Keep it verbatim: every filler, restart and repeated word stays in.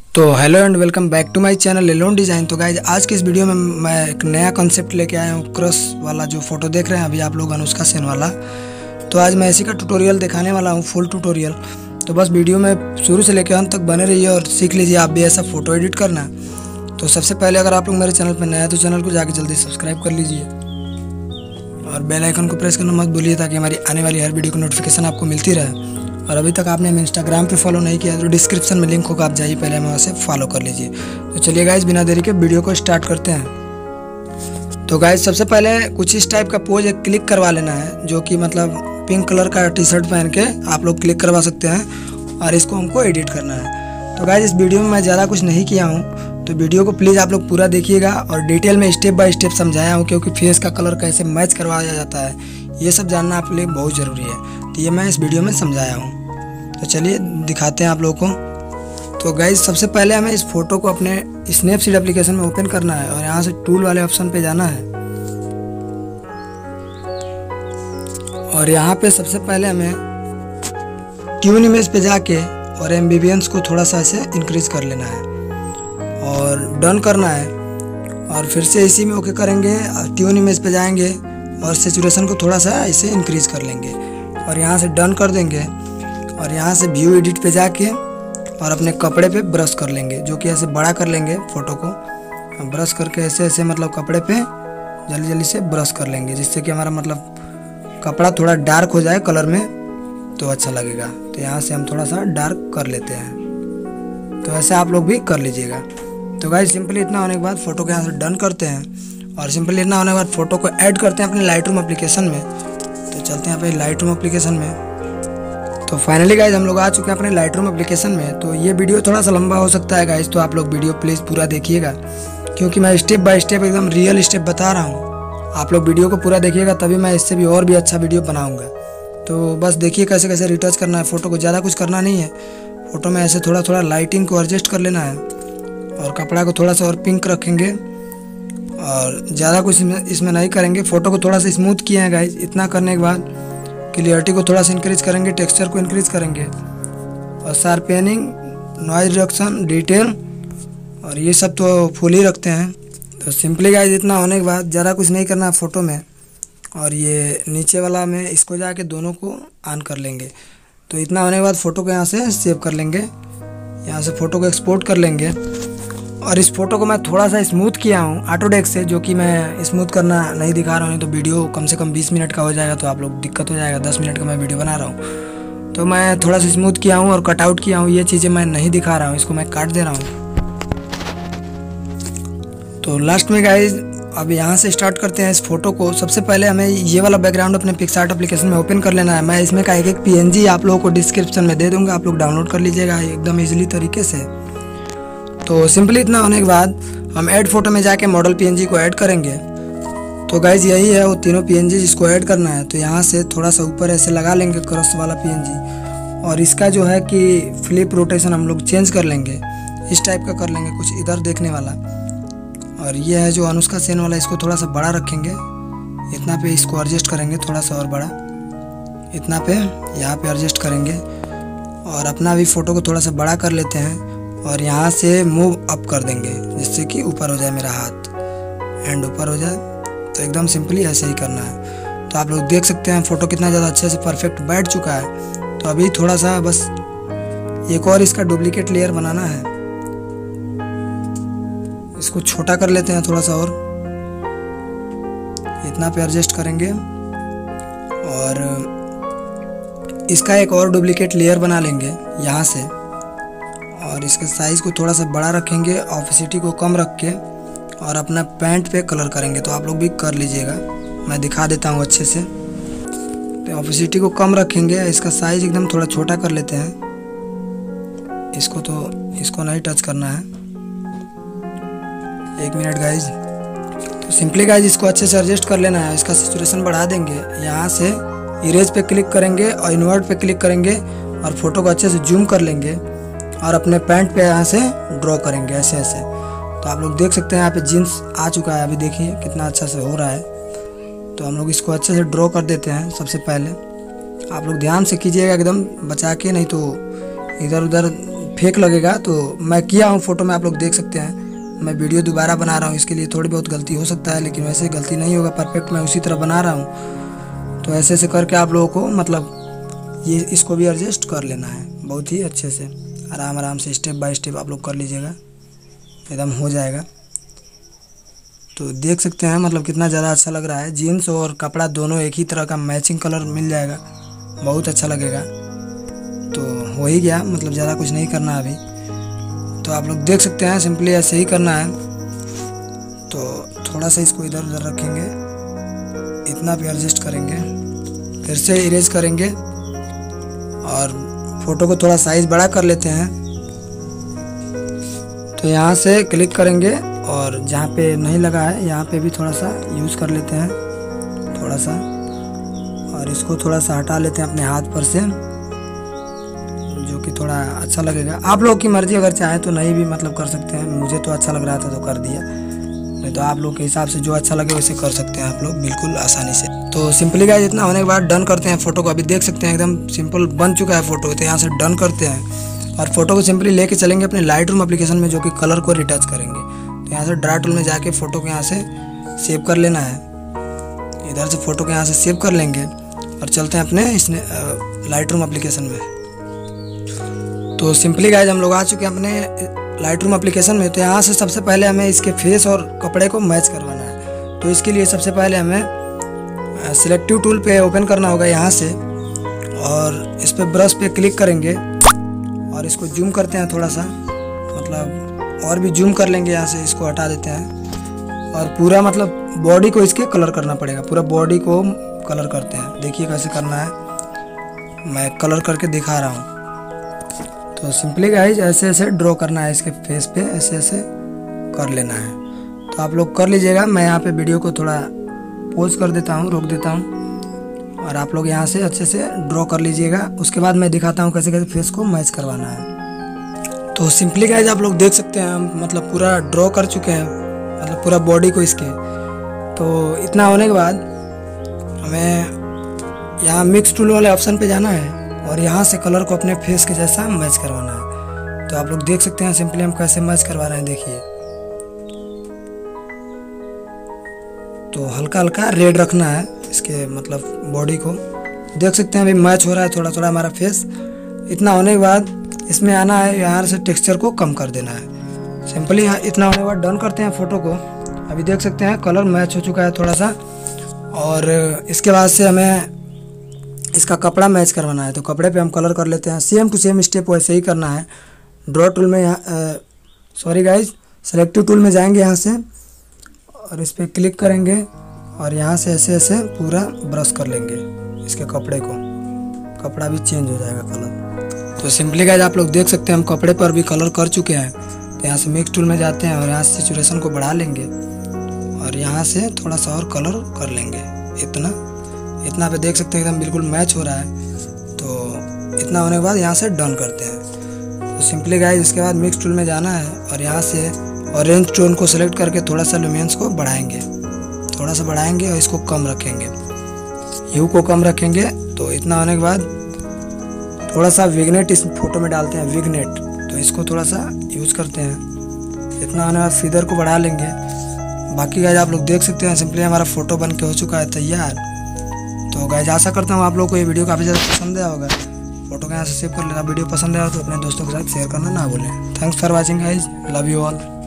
तो hello and welcome back to my channel लेलोन design. तो गाइज आज की इस वीडियो में मैं एक नया कॉन्सेप्ट लेके आया हूँ। क्रश वाला जो फोटो देख रहे हैं अभी आप लोग अनुष्का सेन वाला, तो आज मैं इसी का ट्यूटोरियल दिखाने वाला हूँ, फुल ट्यूटोरियल। तो बस वीडियो में शुरू से लेकर अंत तक बने रहिए और सीख लीजिए आप भी ऐसा फ़ोटो एडिट करना। तो सबसे पहले अगर आप लोग मेरे चैनल पर नया है तो चैनल को जाके जल्दी सब्सक्राइब कर लीजिए और बेल आइकन को प्रेस करना मत भूलिए ताकि हमारी आने वाली हर वीडियो की नोटिफिकेशन आपको मिलती रहे। और अभी तक आपने हमें इंस्टाग्राम पे फॉलो नहीं किया तो डिस्क्रिप्शन में लिंक होगा, आप जाइए पहले हमें वहाँ से फॉलो कर लीजिए। तो चलिए गाइज बिना देरी के वीडियो को स्टार्ट करते हैं। तो गाइज सबसे पहले कुछ इस टाइप का पोज एक क्लिक करवा लेना है, जो कि मतलब पिंक कलर का टी शर्ट पहन के आप लोग क्लिक करवा सकते हैं और इसको हमको एडिट करना है। तो गाइज इस वीडियो में मैं ज़्यादा कुछ नहीं किया हूँ, तो वीडियो को प्लीज़ आप लोग पूरा देखिएगा और डिटेल में स्टेप बाय स्टेप समझाया हूँ, क्योंकि फेस का कलर कैसे मैच करवाया जाता है ये सब जानना आपके लिए बहुत ज़रूरी है। तो ये मैं इस वीडियो में समझाया हूँ। तो चलिए दिखाते हैं आप लोगों को। तो गाइज सबसे पहले हमें इस फोटो को अपने स्नैपसीड एप्लीकेशन में ओपन करना है और यहाँ से टूल वाले ऑप्शन पे जाना है और यहाँ पे सबसे पहले हमें ट्यून इमेज पे जाके और एम्बियंस को थोड़ा सा ऐसे इंक्रीज कर लेना है और डन करना है। और फिर से इसी में ओके करेंगे, ट्यून इमेज पे जाएंगे और सेचुरेशन को थोड़ा सा ऐसे इंक्रीज कर लेंगे और यहाँ से डन कर देंगे। और यहाँ से व्यू एडिट पे जाके और अपने कपड़े पे ब्रश कर लेंगे, जो कि ऐसे बड़ा कर लेंगे फ़ोटो को। ब्रश करके ऐसे ऐसे मतलब कपड़े पे जल्दी जल्दी से ब्रश कर लेंगे, जिससे कि हमारा मतलब कपड़ा थोड़ा डार्क हो जाए कलर में तो अच्छा लगेगा। तो यहाँ से हम थोड़ा सा डार्क कर लेते हैं। तो ऐसे आप लोग भी कर लीजिएगा। तो गाइस सिंपली इतना होने के बाद फ़ोटो को यहाँ से डन करते हैं और सिंपली इतना होने के बाद फ़ोटो को ऐड करते हैं अपने लाइट रूम एप्लीकेशन में। तो चलते हैं अपने लाइट रूम एप्लीकेशन में। तो फाइनली गाइज हम लोग आ चुके हैं अपने लाइट रूम एप्लीकेशन में। तो ये वीडियो थोड़ा सा लंबा हो सकता है गाइज, तो आप लोग वीडियो प्लीज़ पूरा देखिएगा, क्योंकि मैं स्टेप बाय स्टेप एकदम रियल स्टेप बता रहा हूँ। आप लोग वीडियो को पूरा देखिएगा तभी मैं इससे भी और भी अच्छा वीडियो बनाऊँगा। तो बस देखिए कैसे कैसे रिटच करना है फ़ोटो को, ज़्यादा कुछ करना नहीं है। फ़ोटो में ऐसे थोड़ा थोड़ा लाइटिंग को एडजस्ट कर लेना है और कपड़ा को थोड़ा सा और पिंक रखेंगे और ज़्यादा कुछ इसमें नहीं करेंगे। फ़ोटो को थोड़ा सा स्मूथ किए हैं गाइज। इतना करने के बाद क्लियरिटी को थोड़ा सा इंक्रीज करेंगे, टेक्सचर को इंक्रीज करेंगे और शार्पनिंग, नॉइज रिडक्शन, डिटेल और ये सब तो फुल ही रखते हैं। तो सिंपली गाइज इतना होने के बाद ज़्यादा कुछ नहीं करना है फ़ोटो में। और ये नीचे वाला में इसको जाके दोनों को ऑन कर लेंगे। तो इतना होने के बाद फ़ोटो को यहाँ से सेव कर लेंगे, यहाँ से फ़ोटो को एक्सपोर्ट कर लेंगे। और इस फोटो को मैं थोड़ा सा स्मूथ किया हूँ ऑटोडेस्क से, जो कि मैं स्मूथ करना नहीं दिखा रहा हूँ, तो वीडियो कम से कम बीस मिनट का हो जाएगा तो आप लोग दिक्कत हो जाएगा। दस मिनट का मैं वीडियो बना रहा हूँ तो मैं थोड़ा सा स्मूथ किया हूँ और कट आउट किया हूँ। ये चीज़ें मैं नहीं दिखा रहा हूँ, इसको मैं काट दे रहा हूँ। तो लास्ट में गाइज अब यहाँ से स्टार्ट करते हैं इस फोटो को। सबसे पहले हमें ये वाला बैकग्राउंड अपने पिक्सआर्ट एप्लीकेशन में ओपन कर लेना है। मैं इसमें का एक एक पीएनजी आप लोगों को डिस्क्रिप्शन में दे दूँगा, आप लोग डाउनलोड कर लीजिएगा एकदम ईजिली तरीके से। तो सिंपली इतना होने के बाद हम ऐड फोटो में जाके मॉडल पीएनजी को ऐड करेंगे। तो गाइज यही है वो तीनों पीएनजी जिसको ऐड करना है। तो यहाँ से थोड़ा सा ऊपर ऐसे लगा लेंगे क्रॉस वाला पीएनजी और इसका जो है कि फ्लिप रोटेशन हम लोग चेंज कर लेंगे, इस टाइप का कर लेंगे कुछ इधर देखने वाला। और ये है जो अनुष्का सेन वाला, इसको थोड़ा सा बड़ा रखेंगे, इतना पे इसको एडजस्ट करेंगे थोड़ा सा और बड़ा, इतना पे यहाँ पे एडजस्ट करेंगे और अपना भी फ़ोटो को थोड़ा सा बड़ा कर लेते हैं और यहाँ से मूव अप कर देंगे जिससे कि ऊपर हो जाए मेरा हाथ, एंड ऊपर हो जाए। तो एकदम सिंपली ऐसे ही करना है। तो आप लोग देख सकते हैं फ़ोटो कितना ज़्यादा अच्छे से परफेक्ट बैठ चुका है। तो अभी थोड़ा सा बस एक और इसका डुप्लीकेट लेयर बनाना है, इसको छोटा कर लेते हैं थोड़ा सा और इतना पे एडजस्ट करेंगे और इसका एक और डुप्लीकेट लेयर बना लेंगे यहाँ से और इसके साइज़ को थोड़ा सा बड़ा रखेंगे, ऑपेसिटी को कम रख के और अपना पैंट पे कलर करेंगे। तो आप लोग भी कर लीजिएगा, मैं दिखा देता हूँ अच्छे से। तो ऑपेसिटी को कम रखेंगे, इसका साइज़ एकदम थोड़ा छोटा कर लेते हैं। इसको तो इसको नहीं टच करना है, एक मिनट गाइज। तो सिंपली गाइज इसको अच्छे से एडजस्ट कर लेना है। इसका सैचुरेशन बढ़ा देंगे, यहाँ से इरेज पे क्लिक करेंगे और इन्वर्ट पे क्लिक करेंगे और फोटो को अच्छे से जूम कर लेंगे और अपने पैंट पे यहाँ से ड्रॉ करेंगे ऐसे ऐसे। तो आप लोग देख सकते हैं यहाँ पे जीन्स आ चुका है, अभी देखिए कितना अच्छा से हो रहा है। तो हम लोग इसको अच्छे से ड्रॉ कर देते हैं। सबसे पहले आप लोग ध्यान से कीजिएगा, एकदम बचा के, नहीं तो इधर उधर फेक लगेगा। तो मैं किया हूँ फ़ोटो में, आप लोग देख सकते हैं। मैं वीडियो दोबारा बना रहा हूँ, इसके लिए थोड़ी बहुत गलती हो सकता है, लेकिन वैसे गलती नहीं होगा, परफेक्ट मैं उसी तरह बना रहा हूँ। तो ऐसे ऐसे करके आप लोगों को मतलब ये इसको भी एडजस्ट कर लेना है बहुत ही अच्छे से, आराम आराम से स्टेप बाय स्टेप आप लोग कर लीजिएगा, एकदम हो जाएगा। तो देख सकते हैं मतलब कितना ज़्यादा अच्छा लग रहा है। जीन्स और कपड़ा दोनों एक ही तरह का मैचिंग कलर मिल जाएगा, बहुत अच्छा लगेगा। तो हो ही गया, मतलब ज़्यादा कुछ नहीं करना अभी। तो आप लोग देख सकते हैं सिंपली ऐसे ही करना है। तो थोड़ा सा इसको इधर उधर रखेंगे, इतना भी एडजस्ट करेंगे, फिर से इरेज करेंगे और फ़ोटो को थोड़ा साइज़ बड़ा कर लेते हैं। तो यहाँ से क्लिक करेंगे और जहाँ पे नहीं लगा है यहाँ पे भी थोड़ा सा यूज़ कर लेते हैं, थोड़ा सा, और इसको थोड़ा सा हटा लेते हैं अपने हाथ पर से, जो कि थोड़ा अच्छा लगेगा। आप लोग की मर्ज़ी, अगर चाहें तो नहीं भी मतलब कर सकते हैं। मुझे तो अच्छा लग रहा था तो कर दिया, नहीं तो आप लोग के हिसाब से जो अच्छा लगे वैसे कर सकते हैं आप लोग बिल्कुल आसानी से। तो सिंपली गाइस इतना होने के बाद डन करते हैं फ़ोटो को। अभी देख सकते हैं एकदम सिंपल बन चुका है फ़ोटो। तो यहाँ से डन करते हैं और फोटो को सिंपली लेके चलेंगे अपने लाइट रूम एप्लीकेशन में, जो कि कलर को रिटच करेंगे। तो यहाँ से ड्रा टूल में जाके फ़ोटो को यहाँ से सेव कर लेना है। इधर से फ़ोटो को यहाँ से सेव कर लेंगे और चलते हैं अपने इसने लाइट रूम एप्लीकेशन में। तो सिंपली गाइस हम लोग आ चुके हैं अपने लाइट रूम एप्लीकेशन में। तो यहाँ से सबसे पहले हमें इसके फेस और कपड़े को मैच करवाना है। तो इसके लिए सबसे पहले हमें सिलेक्टिव टूल पे ओपन करना होगा यहाँ से, और इस पर ब्रश पे क्लिक करेंगे और इसको जूम करते हैं थोड़ा सा, मतलब और भी जूम कर लेंगे। यहाँ से इसको हटा देते हैं और पूरा मतलब बॉडी को इसके कलर करना पड़ेगा, पूरा बॉडी को कलर करते हैं। देखिए कैसे करना है, मैं कलर करके दिखा रहा हूँ। तो सिंपली गाइज ऐसे ऐसे ड्रॉ करना है इसके फेस पे, ऐसे ऐसे कर लेना है। तो आप लोग कर लीजिएगा। मैं यहाँ पे वीडियो को थोड़ा पॉज कर देता हूँ, रोक देता हूँ, और आप लोग यहाँ से अच्छे से ड्रॉ कर लीजिएगा। उसके बाद मैं दिखाता हूँ कैसे कैसे फेस को मैच करवाना है। तो सिंपली गाइज आप लोग देख सकते हैं हम मतलब पूरा ड्रॉ कर चुके हैं, मतलब पूरा बॉडी को इसके। तो इतना होने के बाद हमें यहाँ मिक्स टूल वाले ऑप्शन पे जाना है और यहाँ से कलर को अपने फेस के जैसा मैच करवाना है। तो आप लोग देख सकते हैं सिंपली हम कैसे मैच करवा रहे हैं, देखिए। तो हल्का हल्का रेड रखना है इसके मतलब बॉडी को, देख सकते हैं अभी मैच हो रहा है थोड़ा थोड़ा हमारा फेस। इतना होने के बाद इसमें आना है, यहाँ से टेक्सचर को कम कर देना है। सिंपली इतना होने के बाद डन करते हैं फ़ोटो को। अभी देख सकते हैं कलर मैच हो चुका है थोड़ा सा, और इसके बाद से हमें इसका कपड़ा मैच करवाना है। तो कपड़े पे हम कलर कर लेते हैं, सेम टू सेम स्टेप वैसे ही करना है। ड्रॉ टूल में यहाँ सॉरी गाइज सेलेक्टिव टूल में जाएंगे यहाँ से, और इस पर क्लिक करेंगे और यहाँ से ऐसे ऐसे पूरा ब्रश कर लेंगे इसके कपड़े को, कपड़ा भी चेंज हो जाएगा कलर। तो सिंपली गाइज आप लोग देख सकते हैं हम कपड़े पर भी कलर कर चुके हैं। तो यहाँ से मिक्स टूल में जाते हैं और यहाँ से सैचुरेशन को बढ़ा लेंगे और यहाँ से थोड़ा सा और कलर कर लेंगे। इतना इतना पे देख सकते हैं एकदम बिल्कुल मैच हो रहा है। तो इतना होने के बाद यहाँ से डन करते हैं। तो सिंपली गाइज इसके बाद मिक्स टूल में जाना है और यहाँ से ऑरेंज टोन को सिलेक्ट करके थोड़ा सा ल्यूमिनेंस को बढ़ाएंगे, थोड़ा सा बढ़ाएंगे और इसको कम रखेंगे, ह्यू को कम रखेंगे। तो इतना होने के बाद थोड़ा सा विग्नेट इस फोटो में डालते हैं, विग्नेट। तो इसको थोड़ा सा यूज़ करते हैं। इतना होने के बाद फीदर को बढ़ा लेंगे। बाकी गाइज आप लोग देख सकते हैं सिंपली हमारा फ़ोटो बन के हो चुका है तैयार। तो गाइज आशा करता हूँ आप लोग को ये वीडियो काफ़ी ज़्यादा पसंद आया होगा। फोटो को यहाँ से सेव कर लेना। वीडियो पसंद आया तो अपने दोस्तों के साथ शेयर करना ना भूलें। Thanks for watching guys, love you all.